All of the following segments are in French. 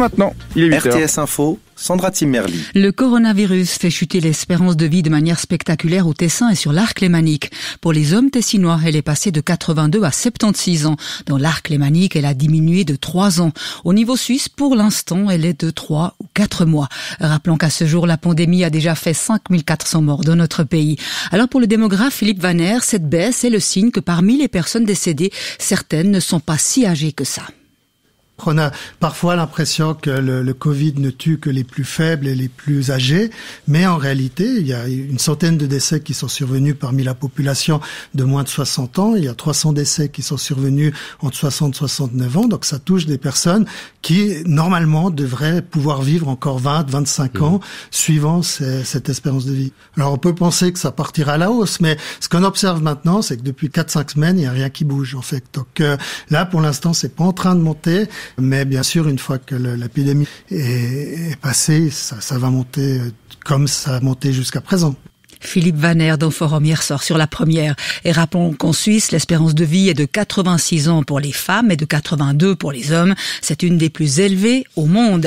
maintenant, il est 8h. RTS Info, Sandra Timmerli. Le coronavirus fait chuter l'espérance de vie de manière spectaculaire au Tessin et sur l'arc lémanique. Pour les hommes tessinois, elle est passée de 82 à 76 ans. Dans l'arc lémanique, elle a diminué de 3 ans. Au niveau suisse, pour l'instant, elle est de 3 ou 4 mois. Rappelons qu'à ce jour, la pandémie a déjà fait 5400 morts dans notre pays. Alors pour le démographe Philippe Vanner, cette baisse est le signe que parmi les personnes décédées, certaines ne sont pas si âgées que ça. On a parfois l'impression que le Covid ne tue que les plus faibles et les plus âgés, mais en réalité, il y a une centaine de décès qui sont survenus parmi la population de moins de 60 ans. Il y a 300 décès qui sont survenus entre 60 et 69 ans, donc ça touche des personnes qui, normalement, devraient pouvoir vivre encore 20, 25 ans, suivant cette espérance de vie. Alors, on peut penser que ça partira à la hausse, mais ce qu'on observe maintenant, c'est que depuis 4-5 semaines, il n'y a rien qui bouge, en fait. Donc là, pour l'instant, c'est pas en train de monter. Mais bien sûr, une fois que l'épidémie est passée, ça va monter comme ça a monté jusqu'à présent. Philippe Vanner dans Forum hier soir sur la première. Et rappelons qu'en Suisse, l'espérance de vie est de 86 ans pour les femmes et de 82 pour les hommes. C'est une des plus élevées au monde.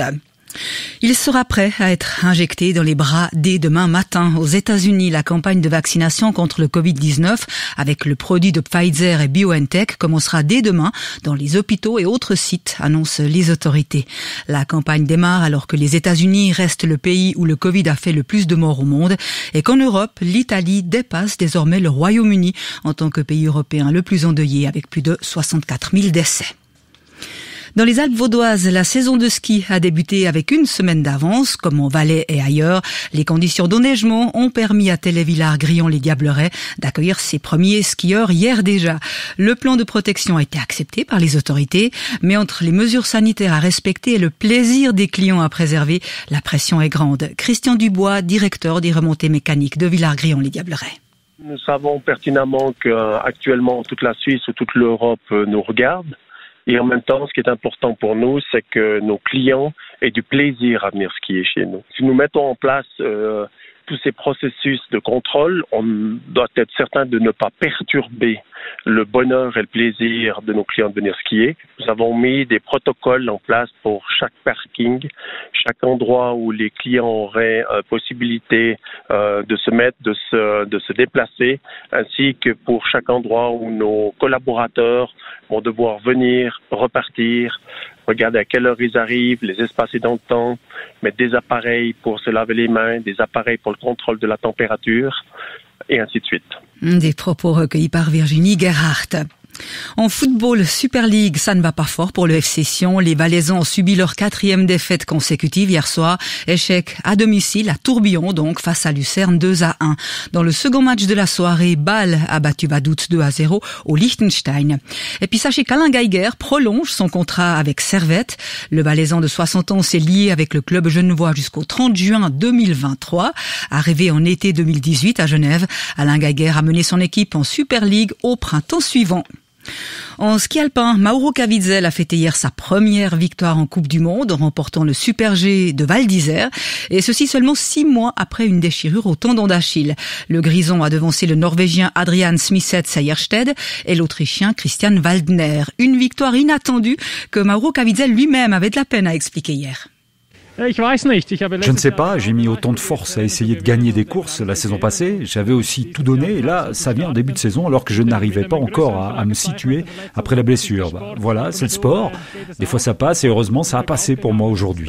Il sera prêt à être injecté dans les bras dès demain matin. Aux États-Unis, la campagne de vaccination contre le Covid-19 avec le produit de Pfizer et BioNTech commencera dès demain dans les hôpitaux et autres sites, annoncent les autorités. La campagne démarre alors que les États-Unis restent le pays où le Covid a fait le plus de morts au monde et qu'en Europe, l'Italie dépasse désormais le Royaume-Uni en tant que pays européen le plus endeuillé avec plus de 64 000 décès. Dans les Alpes vaudoises, la saison de ski a débuté avec une semaine d'avance, comme en Valais et ailleurs. Les conditions d'enneigement ont permis à Télé-Villard-Grillon-les-Diablerets d'accueillir ses premiers skieurs hier déjà. Le plan de protection a été accepté par les autorités, mais entre les mesures sanitaires à respecter et le plaisir des clients à préserver, la pression est grande. Christian Dubois, directeur des remontées mécaniques de Villard-Grillon-les-Diablerets. Nous savons pertinemment qu'actuellement toute la Suisse ou toute l'Europe nous regarde. Et en même temps, ce qui est important pour nous, c'est que nos clients aient du plaisir à venir skier chez nous. Si nous mettons en place tous ces processus de contrôle, on doit être certain de ne pas perturber le bonheur et le plaisir de nos clients de venir skier. Nous avons mis des protocoles en place pour chaque parking, chaque endroit où les clients auraient possibilité de se mettre, de se déplacer, ainsi que pour chaque endroit où nos collaborateurs vont devoir venir, repartir, regarder à quelle heure ils arrivent, les espacer dans le temps, mettre des appareils pour se laver les mains, des appareils pour le contrôle de la température, et ainsi de suite. Des propos recueillis par Virginie Gerhardt. En football Super League, ça ne va pas fort pour le FC Sion. Les Valaisans ont subi leur 4e défaite consécutive hier soir. Échec à domicile à Tourbillon, donc face à Lucerne 2-1. Dans le second match de la soirée, Bâle a battu Vaduz 2-0 au Liechtenstein. Et puis sachez qu'Alain Geiger prolonge son contrat avec Servette. Le Valaisan de 60 ans s'est lié avec le club genevois jusqu'au 30 juin 2023. Arrivé en été 2018 à Genève, Alain Geiger a mené son équipe en Super League au printemps suivant. En ski alpin, Mauro Caviezel a fêté hier sa première victoire en Coupe du Monde en remportant le Super G de Val d'Isère, et ceci seulement 6 mois après une déchirure au tendon d'Achille. Le Grison a devancé le Norvégien Adrian Smithset-Sejersted et l'Autrichien Christian Waldner. Une victoire inattendue que Mauro Caviezel lui-même avait de la peine à expliquer hier. Je ne sais pas, j'ai mis autant de force à essayer de gagner des courses la saison passée, j'avais aussi tout donné et là ça vient en début de saison alors que je n'arrivais pas encore à me situer après la blessure. Voilà, c'est le sport, des fois ça passe et heureusement ça a passé pour moi aujourd'hui.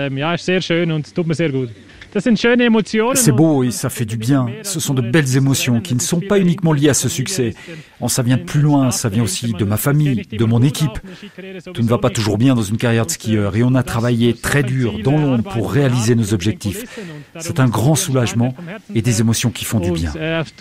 C'est beau et ça fait du bien, ce sont de belles émotions qui ne sont pas uniquement liées à ce succès. Ça vient de plus loin, ça vient aussi de ma famille, de mon équipe. Tout ne va pas toujours bien dans une carrière de skieur et on a travaillé très dur dans l'ombre pour réaliser nos objectifs. C'est un grand soulagement et des émotions qui font du bien.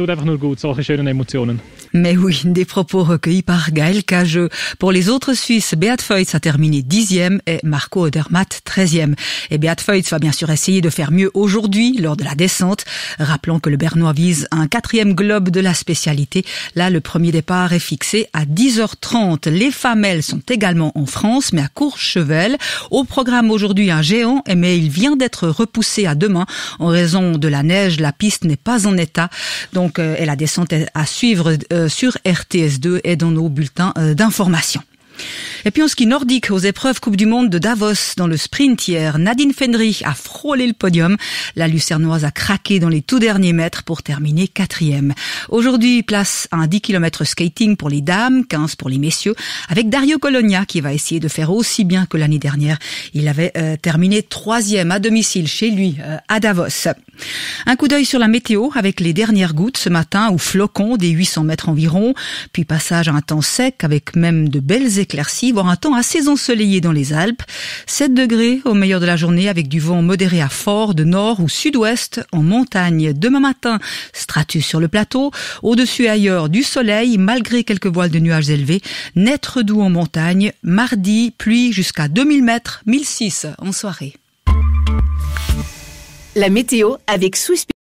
Mais oui, des propos recueillis par Gaël Cageux. Pour les autres Suisses, Beat Feutz a terminé 10e et Marco Odermatt 13e. Et Beat Feutz va bien sûr essayer de faire mieux aujourd'hui lors de la descente. Rappelons que le Bernois vise un 4e globe de la spécialité. Là, le premier départ est fixé à 10h30. Les femmes, elles, sont également en France, mais à Courchevel. Au programme aujourd'hui, un géant, mais il vient d'être repoussé à demain en raison de la neige. La piste n'est pas en état. Donc, et la descente est à suivre sur RTS2 et dans nos bulletins d'information. Et puis en ski nordique, aux épreuves Coupe du Monde de Davos, dans le sprint hier, Nadine Fendry a frôlé le podium. La Lucernoise a craqué dans les tout derniers mètres pour terminer 4e. Aujourd'hui, place à un 10 km skating pour les dames, 15 pour les messieurs, avec Dario Colonia qui va essayer de faire aussi bien que l'année dernière. Il avait terminé 3e à domicile chez lui à Davos. Un coup d'œil sur la météo avec les dernières gouttes ce matin ou flocons des 800 mètres environ, puis passage à un temps sec avec même de belles éclaircies, voire un temps assez ensoleillé dans les Alpes. 7 degrés au meilleur de la journée avec du vent modéré à fort de nord ou sud-ouest en montagne. Demain matin, stratus sur le plateau, au-dessus et ailleurs du soleil malgré quelques voiles de nuages élevés, net redoux en montagne. Mardi, pluie jusqu'à 2000 mètres, 1006 en soirée. La météo avec Swiss